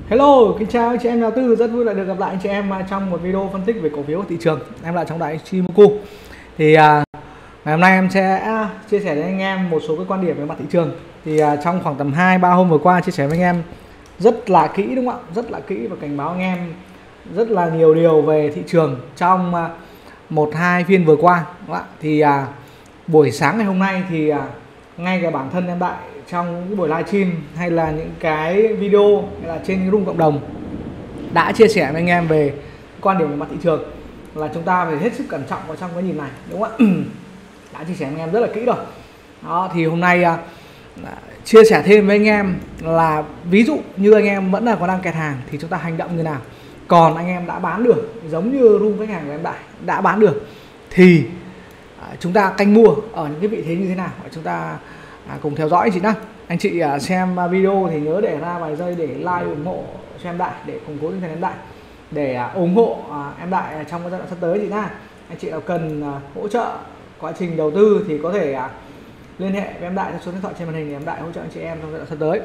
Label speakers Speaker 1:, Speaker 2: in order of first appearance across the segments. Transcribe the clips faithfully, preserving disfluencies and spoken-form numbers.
Speaker 1: Hello, kính chào anh chị em nhà đầu tư, rất vui lại được gặp lại anh chị em trong một video phân tích về cổ phiếu của thị trường. Em lại trong đại Ichimoku. Thì à, ngày hôm nay em sẽ chia sẻ với anh em một số cái quan điểm về mặt thị trường. Thì à, trong khoảng tầm hai ba hôm vừa qua chia sẻ với anh em rất là kỹ, đúng không ạ? Rất là kỹ và cảnh báo anh em rất là nhiều điều về thị trường trong à, một hai phiên vừa qua, đúng không ạ? Thì à, buổi sáng ngày hôm nay thì à, ngay cả bản thân em Đại trong những buổi livestream hay là những cái video hay là trên room cộng đồng đã chia sẻ với anh em về quan điểm về mặt thị trường là chúng ta phải hết sức cẩn trọng vào trong cái nhìn này, đúng không ạ? Đã chia sẻ với anh em rất là kỹ rồi. Đó, thì hôm nay à, chia sẻ thêm với anh em là ví dụ như anh em vẫn là còn đang kẹt hàng thì chúng ta hành động như nào, còn anh em đã bán được giống như room khách hàng của em Đại đã bán được thì à, chúng ta canh mua ở những cái vị thế như thế nào. Chúng ta à, cùng theo dõi anh chị nhé. Anh chị à, xem video thì nhớ để ra vài giây để like ủng hộ cho em Đại, để củng cố tinh thần em Đại, để à, ủng hộ à, em Đại trong cái giai đoạn sắp tới chị nha. Anh chị nào cần à, hỗ trợ quá trình đầu tư thì có thể à, liên hệ với em Đại theo số điện thoại trên màn hình để em Đại hỗ trợ anh chị em trong giai đoạn sắp tới.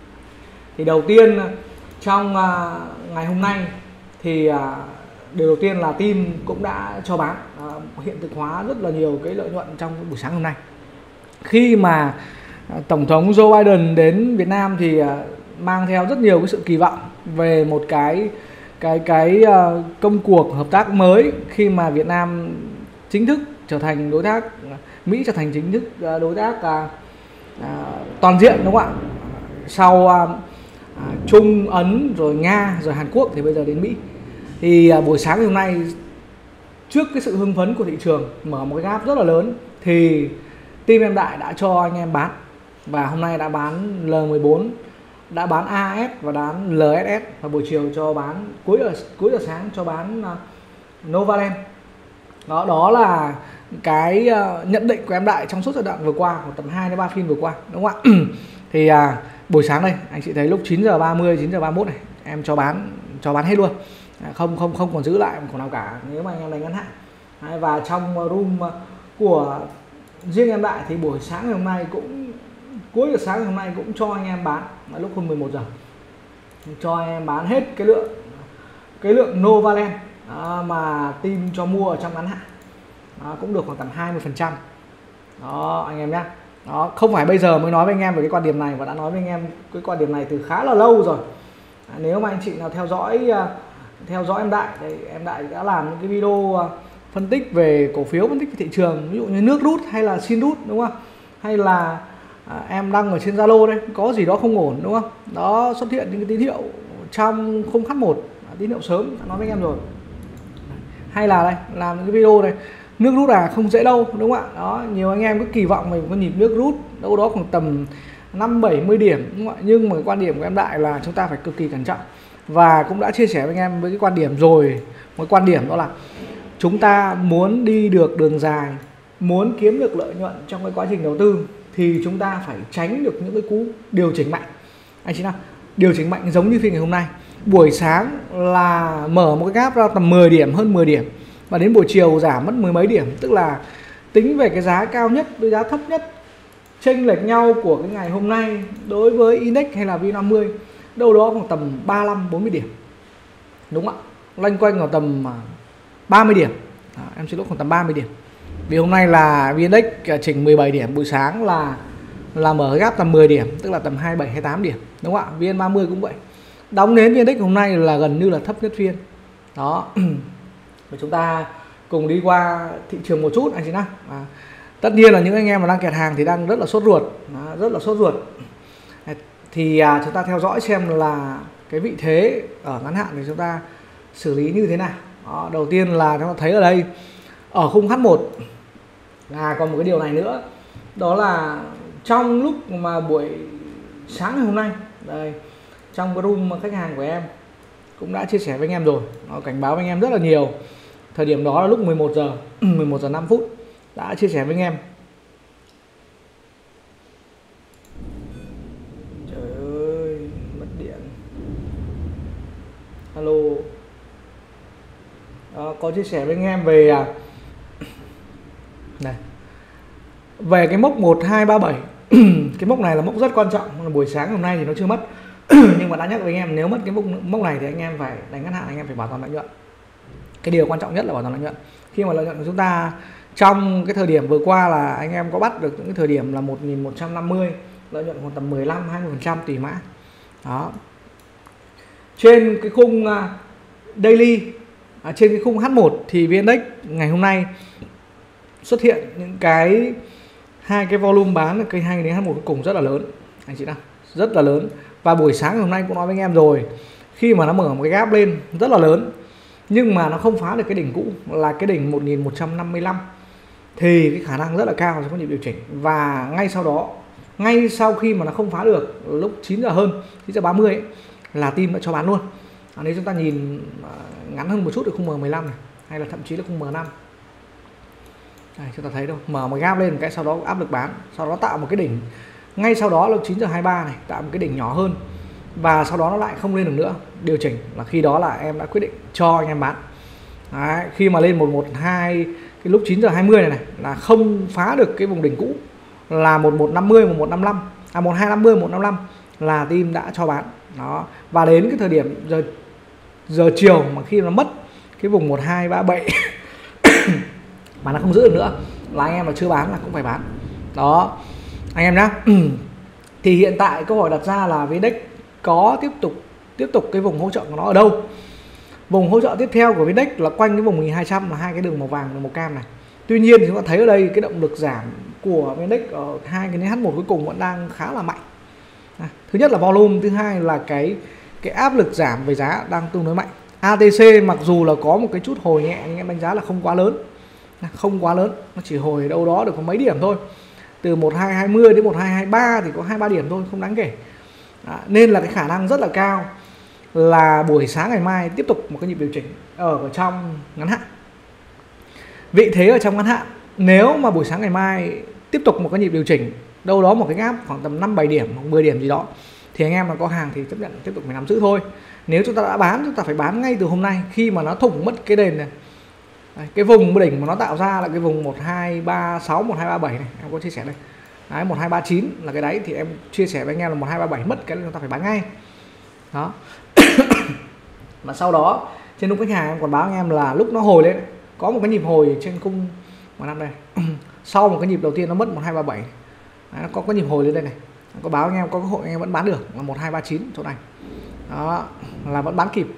Speaker 1: Thì đầu tiên trong à, ngày hôm nay thì à, điều đầu tiên là team cũng đã cho bán à, hiện thực hóa rất là nhiều cái lợi nhuận trong buổi sáng hôm nay. Khi mà à, Tổng thống Joe Biden đến Việt Nam thì à, mang theo rất nhiều cái sự kỳ vọng về một cái cái cái uh, công cuộc hợp tác mới khi mà Việt Nam chính thức trở thành đối tác, Mỹ trở thành chính thức uh, đối tác uh, uh, toàn diện, đúng không ạ? Sau uh, uh, Trung, Ấn, rồi Nga, rồi Hàn Quốc thì bây giờ đến Mỹ. Thì uh, buổi sáng ngày hôm nay trước cái sự hưng phấn của thị trường mở một cái gap rất là lớn thì team em Đại đã cho anh em bán, và hôm nay đã bán L mười bốn, đã bán a ét và bán lờ ét ét, và buổi chiều cho bán cuối giờ cuối giờ sáng cho bán uh, Novaland. Đó đó là cái uh, nhận định của em Đại trong suốt giai đoạn vừa qua, của tầm hai đến ba phiên vừa qua, đúng không ạ? Thì uh, buổi sáng đây anh chị thấy lúc chín giờ ba mươi, chín giờ ba mươi mốt này em cho bán cho bán hết luôn. Không không không còn giữ lại một cổ nào cả nếu mà anh em đánh ngắn hạn. Đấy, và trong room của riêng em Đại thì buổi sáng ngày hôm nay cũng cuối giờ sáng ngày hôm nay cũng cho anh em bán lúc hơn mười một giờ, cho anh em bán hết cái lượng cái lượng Novaland à, mà team cho mua ở trong ngắn hạn đó, cũng được khoảng tầm hai mươi phần trăm đó anh em nhé. Đó không phải bây giờ mới nói với anh em về cái quan điểm này, và đã nói với anh em cái quan điểm này từ khá là lâu rồi. À, nếu mà anh chị nào theo dõi uh, theo dõi em Đại thì em Đại đã làm những cái video uh, phân tích về cổ phiếu, phân tích về thị trường, ví dụ như nước rút hay là xin rút, đúng không? Hay là à, em đăng ở trên Zalo đây có gì đó không ổn, đúng không? Đó xuất hiện những cái tín hiệu trong khung H một, tín hiệu sớm, đã nói với anh em rồi. Hay là đây làm những cái video này nước rút à không dễ đâu, đúng không ạ? Đó nhiều anh em cứ kỳ vọng mình có nhịp nước rút đâu đó khoảng tầm năm bảy mươi điểm, đúng không ạ? Nhưng mà cái quan điểm của em Đại là chúng ta phải cực kỳ cẩn trọng, và cũng đã chia sẻ với anh em với cái quan điểm rồi. Một quan điểm đó là chúng ta muốn đi được đường dài, muốn kiếm được lợi nhuận trong cái quá trình đầu tư thì chúng ta phải tránh được những cái cú điều chỉnh mạnh. Anh chị nào, điều chỉnh mạnh giống như phiên ngày hôm nay, buổi sáng là mở một cái gap ra tầm mười điểm, hơn mười điểm, và đến buổi chiều giảm mất mười mấy điểm, tức là tính về cái giá cao nhất với giá thấp nhất, chênh lệch nhau của cái ngày hôm nay đối với index hay là vê năm mươi đâu đó khoảng tầm ba mươi lăm bốn mươi điểm, đúng không ạ? Loanh quanh ở tầm ba mươi điểm. Đó, em xin lỗi, khoảng tầm ba mươi điểm. Vì hôm nay là vê en ích chỉnh mười bảy điểm, buổi sáng là là mở gap tầm mười điểm, tức là tầm hai mươi bảy hai mươi tám điểm, đúng không ạ? vê en ba mươi cũng vậy. Đóng nến vê en ích hôm nay là gần như là thấp nhất phiên. Đó. Và chúng ta cùng đi qua thị trường một chút anh chị nhá. À, tất nhiên là những anh em mà đang kẹt hàng thì đang rất là sốt ruột, đó, rất là sốt ruột. Thì à, chúng ta theo dõi xem là cái vị thế ở ngắn hạn thì chúng ta xử lý như thế nào. Đó, đầu tiên là chúng ta thấy ở đây ở khung H một là còn một cái điều này nữa, đó là trong lúc mà buổi sáng ngày hôm nay đây, trong cái room khách hàng của em cũng đã chia sẻ với anh em rồi, nó cảnh báo với anh em rất là nhiều. Thời điểm đó là lúc mười một giờ mười một giờ năm phút đã chia sẻ với anh em. Trời ơi, mất điện. Alo. Đó, có chia sẻ với anh em về này, về cái mốc một hai ba bảy. Cái mốc này là mốc rất quan trọng, buổi sáng hôm nay thì nó chưa mất. Nhưng mà đã nhắc với anh em, nếu mất cái mốc, mốc này thì anh em phải đánh ngắn hạn, anh em phải bảo toàn lợi nhuận. Cái điều quan trọng nhất là bảo toàn lợi nhuận. Khi mà lợi nhuận của chúng ta trong cái thời điểm vừa qua là anh em có bắt được những cái thời điểm là một nghìn một trăm năm mươi, lợi nhuận khoảng tầm mười lăm hai mươi phần trăm tùy mã. Đó. Trên cái khung daily, à, trên cái khung H một thì vê en-Index ngày hôm nay xuất hiện những cái hai cái volume bán cái hai đến H một cuối cùng rất là lớn anh chị nào, rất là lớn. Và buổi sáng ngày hôm nay cũng nói với anh em rồi, khi mà nó mở một cái gap lên rất là lớn nhưng mà nó không phá được cái đỉnh cũ là cái đỉnh một nghìn một trăm năm mươi lăm thì cái khả năng rất là cao sẽ có nhịp điều chỉnh. Và ngay sau đó, ngay sau khi mà nó không phá được lúc chín giờ hơn, chín giờ ba mươi ấy, là team đã cho bán luôn. À, nếu chúng ta nhìn ngắn hơn một chút thì khung M mười lăm này, hay là thậm chí là khung M năm. Đây, chúng ta thấy đâu, mở một gap lên một cái sau đó áp lực bán, sau đó tạo một cái đỉnh ngay sau đó lúc chín giờ hai mươi ba này, tạo một cái đỉnh nhỏ hơn và sau đó nó lại không lên được nữa, điều chỉnh là khi đó là em đã quyết định cho anh em bán. Đấy, khi mà lên một một hai cái lúc chín giờ hai mươi này này là không phá được cái vùng đỉnh cũ là một một năm mươi, một một năm mươi lăm, à một hai năm mươi, một năm mươi lăm là team đã cho bán. Đó, và đến cái thời điểm giờ giờ chiều mà khi nó mất cái vùng một hai ba bảy mà nó không giữ được nữa là anh em mà chưa bán là cũng phải bán. Đó anh em nhá. Thì hiện tại câu hỏi đặt ra là vê en-Index có tiếp tục tiếp tục cái vùng hỗ trợ của nó ở đâu? Vùng hỗ trợ tiếp theo của vê en-Index là quanh cái vùng một nghìn hai trăm, là hai cái đường màu vàng và màu cam này. Tuy nhiên thì chúng ta thấy ở đây cái động lực giảm của vê en-Index ở hai cái H một cuối cùng vẫn đang khá là mạnh. À, thứ nhất là volume, thứ hai là cái cái áp lực giảm về giá đang tương đối mạnh. a tê xê mặc dù là có một cái chút hồi nhẹ nhưng em đánh giá là không quá lớn, không quá lớn, nó chỉ hồi đâu đó được có mấy điểm thôi, từ một hai hai mươi đến một hai hai ba thì có hai ba điểm thôi, không đáng kể. Đó, nên là cái khả năng rất là cao là buổi sáng ngày mai tiếp tục một cái nhịp điều chỉnh ở, ở trong ngắn hạn. Vị thế ở trong ngắn hạn, nếu mà buổi sáng ngày mai tiếp tục một cái nhịp điều chỉnh đâu đó một cái gap khoảng tầm năm bảy điểm hoặc mười điểm gì đó thì anh em mà có hàng thì chấp nhận tiếp tục phải nắm giữ thôi. Nếu chúng ta đã bán, chúng ta phải bán ngay từ hôm nay khi mà nó thủng mất cái nền này. Đấy, cái vùng đỉnh mà nó tạo ra là cái vùng một hai ba sáu, một hai ba bảy này, em có chia sẻ đây. Đấy, một hai ba chín là cái đáy thì em chia sẻ với anh em là một hai ba bảy mất cái chúng ta phải bán ngay. Đó. Và sau đó trên lúc khách hàng em còn báo anh em là lúc nó hồi lên có một cái nhịp hồi trên khung mà năm đây. Sau một cái nhịp đầu tiên nó mất một hai ba bảy. Đấy, nó có cái nhịp hồi lên đây này. Có báo anh em có cơ hội anh em vẫn bán được là một hai ba chín chỗ này. Đó, là vẫn bán kịp.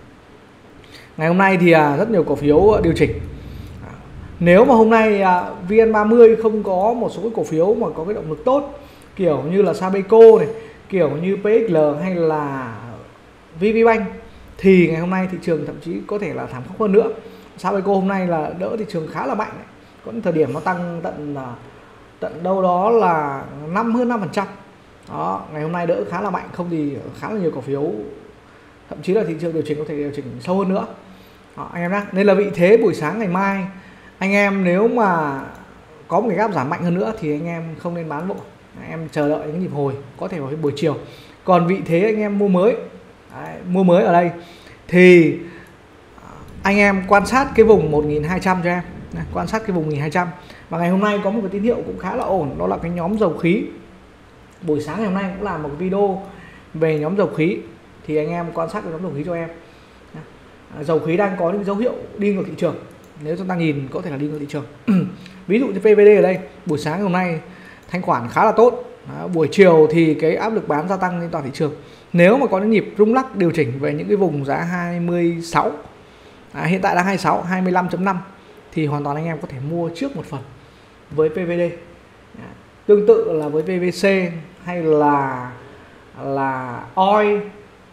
Speaker 1: Ngày hôm nay thì rất nhiều cổ phiếu điều chỉnh. Nếu mà hôm nay vê en ba mươi không có một số cái cổ phiếu mà có cái động lực tốt kiểu như là Sabeco này, kiểu như pê ích lờ hay là vê pê Bank thì ngày hôm nay thị trường thậm chí có thể là thảm khốc hơn nữa. Sabeco hôm nay là đỡ thị trường khá là mạnh này. Có những thời điểm nó tăng tận tận đâu đó là năm hơn năm phần trăm. Đó, ngày hôm nay đỡ khá là mạnh, không thì khá là nhiều cổ phiếu thậm chí là thị trường điều chỉnh có thể điều chỉnh sâu hơn nữa. Đó, anh em nhé. Nên là vị thế buổi sáng ngày mai anh em nếu mà có một cái gap giảm mạnh hơn nữa thì anh em không nên bán vội, anh em chờ đợi những nhịp hồi có thể vào buổi chiều. Còn vị thế anh em mua mới, đấy, mua mới ở đây thì anh em quan sát cái vùng một nghìn hai trăm cho em, này, quan sát cái vùng một nghìn hai trăm. Và ngày hôm nay có một cái tín hiệu cũng khá là ổn, đó là cái nhóm dầu khí. Buổi sáng ngày hôm nay cũng làm một cái video về nhóm dầu khí thì anh em quan sát cái nhóm dầu khí cho em. Dầu khí đang có những dấu hiệu đi ngược thị trường, nếu chúng ta nhìn có thể là đi ngược thị trường. Ví dụ như pê vê đê ở đây buổi sáng ngày hôm nay thanh khoản khá là tốt. Đó, buổi chiều thì cái áp lực bán gia tăng lên toàn thị trường. Nếu mà có những nhịp rung lắc điều chỉnh về những cái vùng giá hai mươi sáu, à, hiện tại đang hai mươi sáu, hai mươi lăm chấm năm thì hoàn toàn anh em có thể mua trước một phần với pê vê đê. Đó, tương tự là với pê vê xê hay là là o i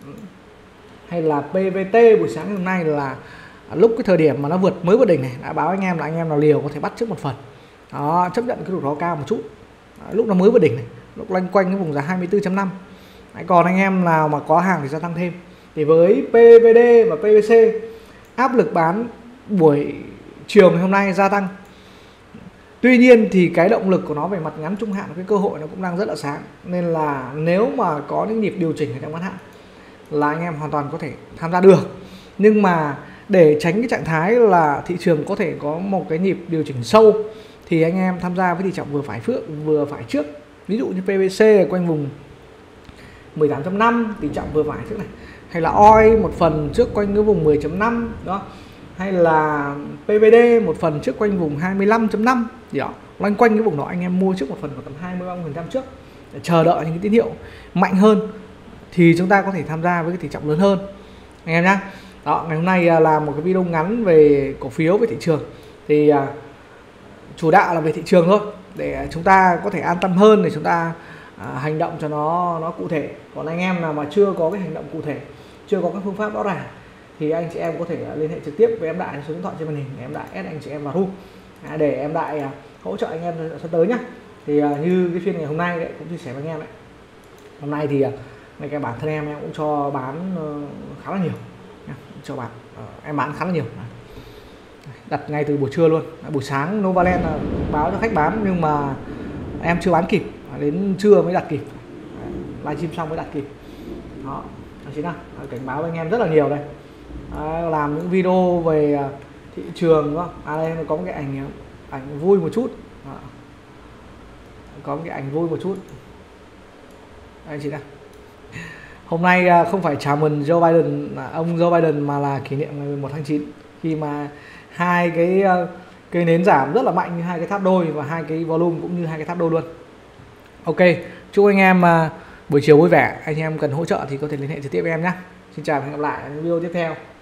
Speaker 1: hay là pê vê tê buổi sáng hôm nay là lúc cái thời điểm mà nó vượt mới vượt đỉnh này đã báo anh em là anh em nào liều có thể bắt trước một phần. Đó, chấp nhận cái rủi ro cao một chút. Đó, lúc nó mới vượt đỉnh này, lúc loanh quanh cái vùng giá hai mươi tư chấm năm. Còn anh em nào mà có hàng thì gia tăng thêm. Thì với pê vê đê và pê vê xê áp lực bán buổi chiều ngày hôm nay gia tăng. Tuy nhiên thì cái động lực của nó về mặt ngắn trung hạn, cái cơ hội nó cũng đang rất là sáng. Nên là nếu mà có những nhịp điều chỉnh ở trong ngắn hạn là anh em hoàn toàn có thể tham gia được. Nhưng mà để tránh cái trạng thái là thị trường có thể có một cái nhịp điều chỉnh sâu thì anh em tham gia với tỷ trọng vừa phải phước vừa phải trước. Ví dụ như pê vê xê quanh vùng mười tám chấm năm, tỷ trọng vừa phải trước này, hay là o i một phần trước quanh cái vùng mười chấm năm đó, hay là pê vê đê một phần trước quanh vùng hai mươi lăm chấm năm gì đó, loanh quanh cái vùng đó anh em mua trước một phần khoảng tầm hai mươi ba mươi phần trăm trước để chờ đợi những cái tín hiệu mạnh hơn thì chúng ta có thể tham gia với cái tỷ trọng lớn hơn anh em nhé. Đó, ngày hôm nay là một cái video ngắn về cổ phiếu, về thị trường, thì uh, chủ đạo là về thị trường thôi, để chúng ta có thể an tâm hơn, để chúng ta uh, hành động cho nó nó cụ thể. Còn anh em nào mà chưa có cái hành động cụ thể, chưa có các phương pháp rõ ràng, thì anh chị em có thể liên hệ trực tiếp với em Đại số điện thoại trên màn hình, em Đại add anh chị em vào room để em Đại uh, hỗ trợ anh em sắp tới nhé. Thì uh, như cái phiên ngày hôm nay đấy, cũng chia sẻ với anh em đấy, hôm nay thì uh, ngay cái bản thân em em cũng cho bán uh, khá là nhiều, cho bạn uh, em bán khá là nhiều, đặt ngay từ buổi trưa luôn. Buổi sáng Novaland là báo cho khách bán nhưng mà em chưa bán kịp, đến trưa mới đặt kịp, livestream xong mới đặt kịp. Đó, chính là cảnh báo với anh em rất là nhiều đây. À, làm những video về thị trường đúng không? À đây có một cái ảnh ảnh vui một chút. À, có một cái ảnh vui một chút. Đây chị nào. Hôm nay không phải chào mừng Joe Biden, ông Joe Biden, mà là kỷ niệm ngày mười một tháng chín, khi mà hai cái cây nến giảm rất là mạnh như hai cái tháp đôi, và hai cái volume cũng như hai cái tháp đôi luôn. Ok, chúc anh em buổi chiều vui vẻ. Anh em cần hỗ trợ thì có thể liên hệ trực tiếp với em nhé. Xin chào và hẹn gặp lại ở những video tiếp theo.